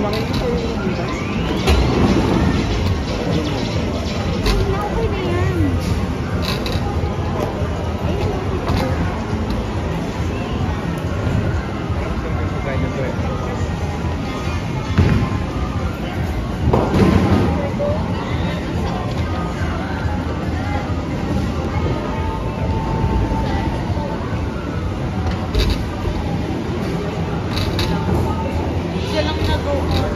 makikita yung butas. Okay na yan. Siya lang nag-o-on.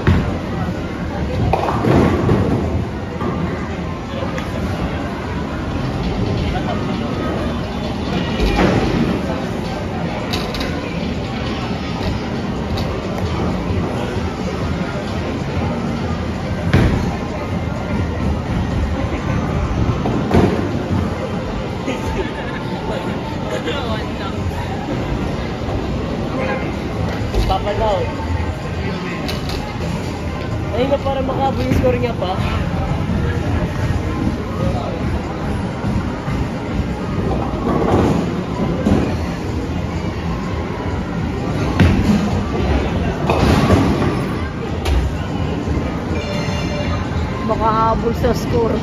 Papa daw. Ayun na para makaboy yung score niya pa. Makahabol sa score.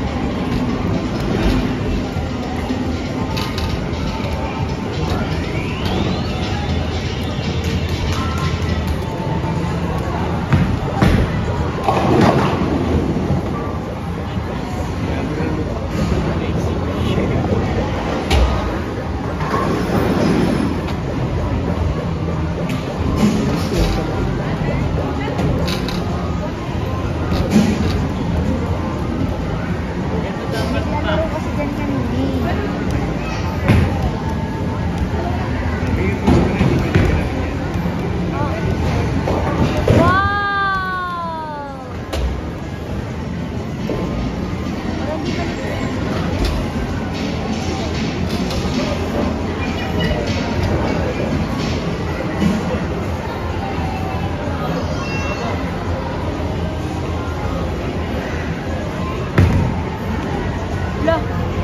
Naglalaro kasi dyan kanina. Wow! Parang di Lah.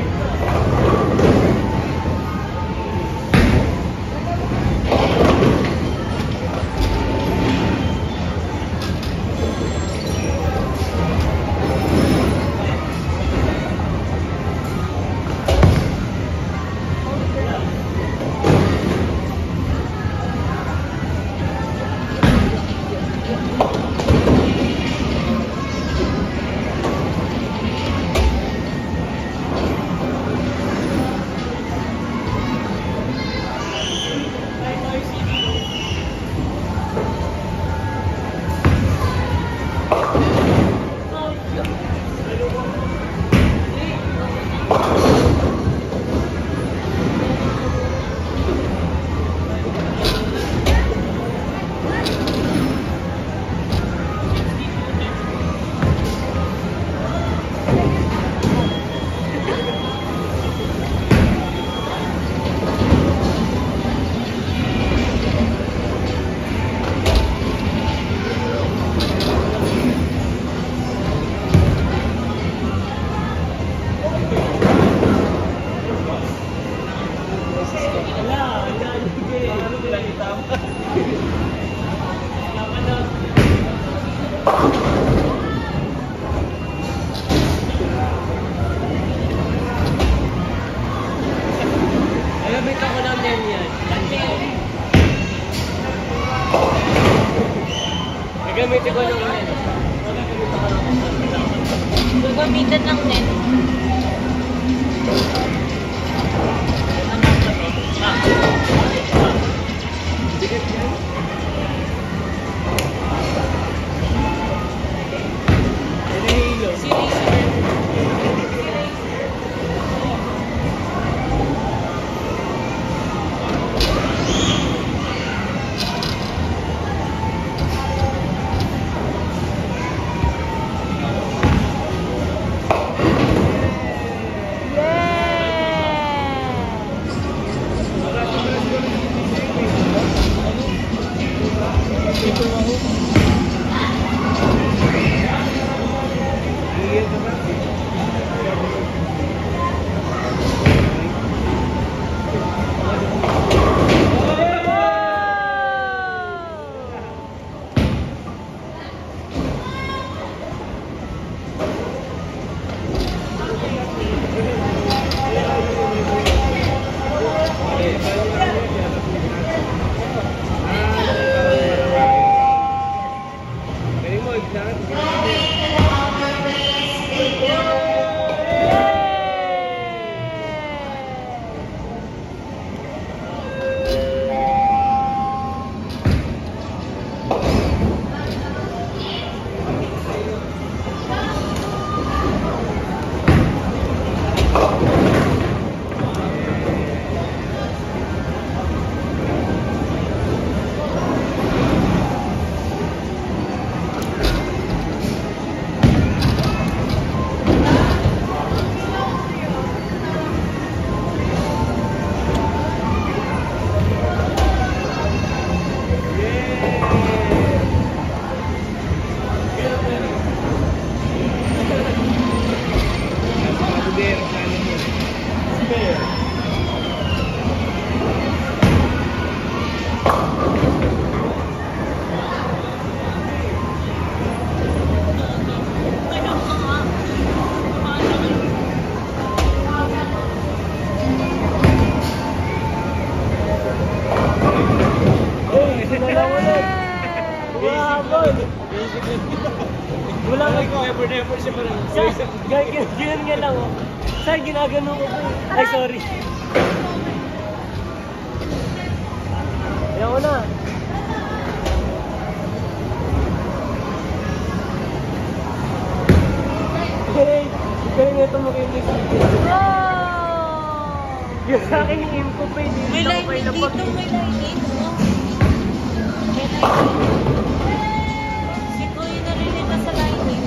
Gagamitan ko lang din yan. Gagamitin ko lang yan. Gagamitan ng net. Mahabol. Wala nga. Effort na effort siya pa rin. Ganyan nga lang oh. Sir, ginagano ko po. Ay, sorry. Ayaw ko na. Hey, kaya nga ito mo kayo ni Oh! yung sa akin yung info pa yun. May lighting dito, may lighting. Oh. May lighting. Si Kuya narilita sa lighting.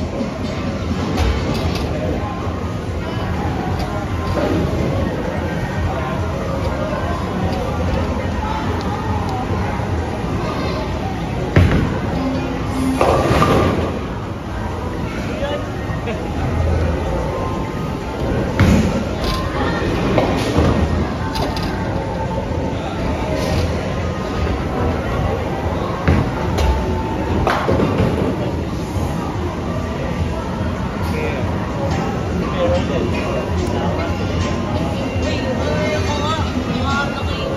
Uy, ako nga. Mga anak eh.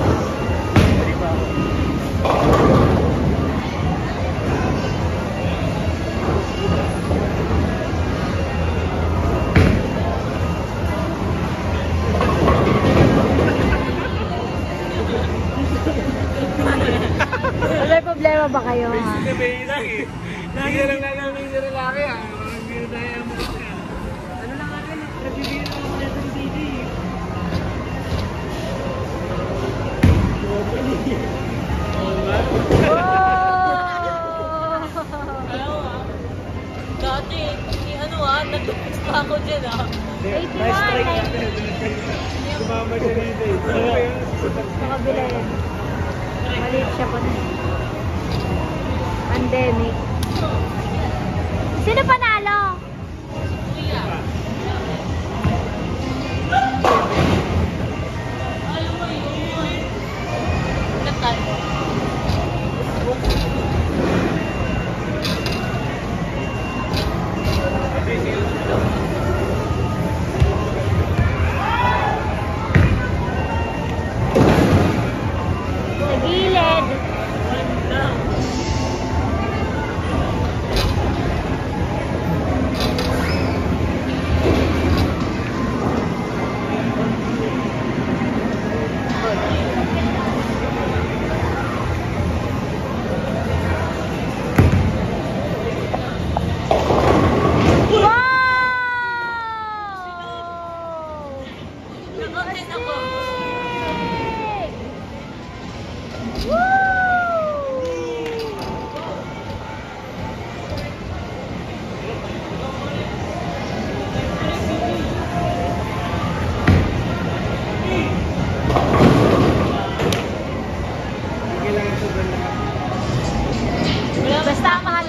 May problema ba kayo, ha? Sabihin lang eh. Lagi na lang namin yung lalaki ah. Hindi na tayo mo kasi. Ano lang akin, nagbibigyan ako ng letter CD. Ayaw ah. Dati, ano nag-fix pa ako dyan ah. 81, Nice try like, natin. Sumama siya dito eh. Ano ba yun? sa kabila yan. Maliit siya pa na. Pandemic. Sino panalo? Kuya. Ayaw mo yun. Natal. Sa gilid. Wow! Nag-content ako. Kailangan sobrang lahat. Basta ang mahalaga